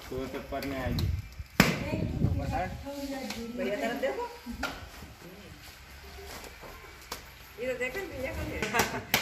सुबह पेपर में आएगी। भैया तरफ देखो, ये तो देखो भैया का